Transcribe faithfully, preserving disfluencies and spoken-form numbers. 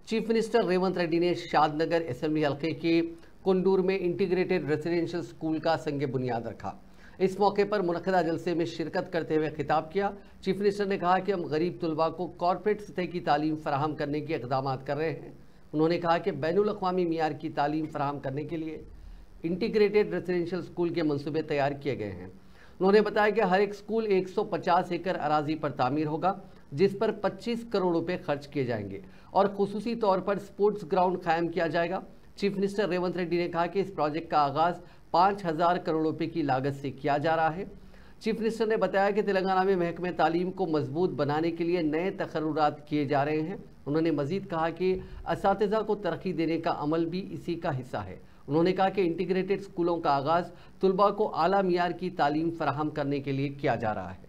Chief minister Revanth Reddy ने Shadnagar assembly हल्के के कुंडूर में इंटीग्रेटेड रेजिडेंशियल स्कूल का संग बुनियाद रखा। इस मौके पर मुनक़िदा जलसे में शिरकत करते हुए खिताब किया। चीफ मिनिस्टर ने कहा कि हम गरीब तलबा को कॉरपोरेट सतह की तालीम फराहम करने के इक़दाम कर रहे हैं। उन्होंने कहा कि बैनुल अक़वामी मियार की तालीम फराहम करने के लिए इंटीग्रेटेड रेजिडेंशियल स्कूल के मंसूबे तैयार किए गए हैं। उन्होंने बताया कि हर एक स्कूल एक सौ पचास एकड़ अराजी पर तामीर होगा, जिस पर पच्चीस करोड़ रुपए खर्च किए जाएंगे और खुसूसी तौर पर स्पोर्ट्स ग्राउंड कायम किया जाएगा। चीफ मिनिस्टर रेवंत रेड्डी ने कहा कि इस प्रोजेक्ट का आगाज़ पाँच हज़ार करोड़ रुपए की लागत से किया जा रहा है। चीफ मिनिस्टर ने बताया कि तेलंगाना में महकमे तालीम को मजबूत बनाने के लिए नए तकर्रुरात किए जा रहे हैं। उन्होंने मजीद कहा कि असातिज़ा को तरक्की देने का अमल भी इसी का हिस्सा है। उन्होंने कहा कि इंटीग्रेटेड स्कूलों का आगाज़ तुलबा को आला मियार की तालीम फराहम करने के लिए किया जा रहा है।